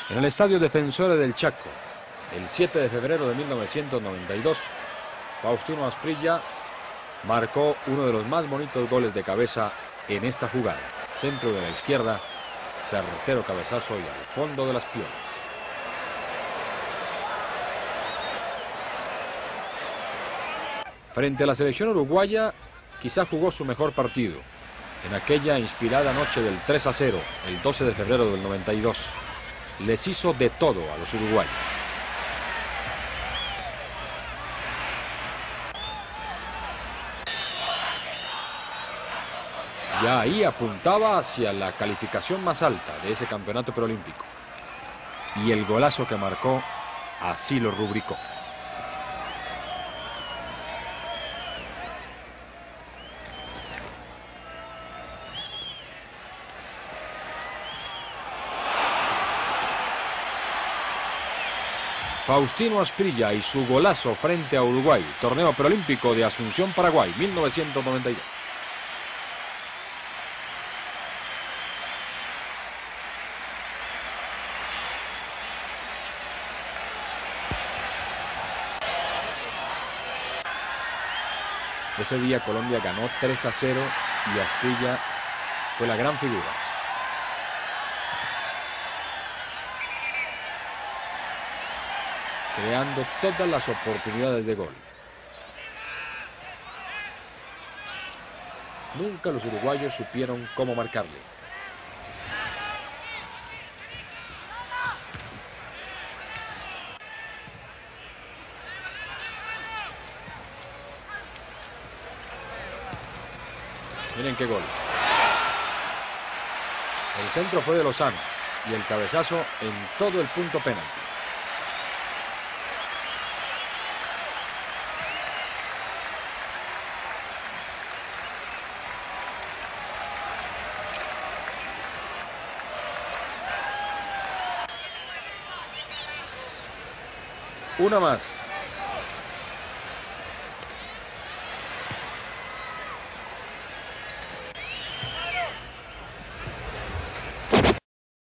En el Estadio Defensores del Chaco, el 7 de febrero de 1992, Faustino Asprilla marcó uno de los más bonitos goles de cabeza en esta jugada. Centro de la izquierda, certero cabezazo y al fondo de las piernas. Frente a la selección uruguaya, quizá jugó su mejor partido. En aquella inspirada noche del 3-0, el 12 de febrero del 92, les hizo de todo a los uruguayos. Ya ahí apuntaba hacia la calificación más alta de ese campeonato preolímpico. Y el golazo que marcó así lo rubricó. Faustino Asprilla y su golazo frente a Uruguay, torneo preolímpico de Asunción, Paraguay, 1992. Ese día Colombia ganó 3-0 y Asprilla fue la gran figura. Creando todas las oportunidades de gol. Nunca los uruguayos supieron cómo marcarle. Miren qué gol. El centro fue de Lozano y el cabezazo en todo el punto penalti. Una más.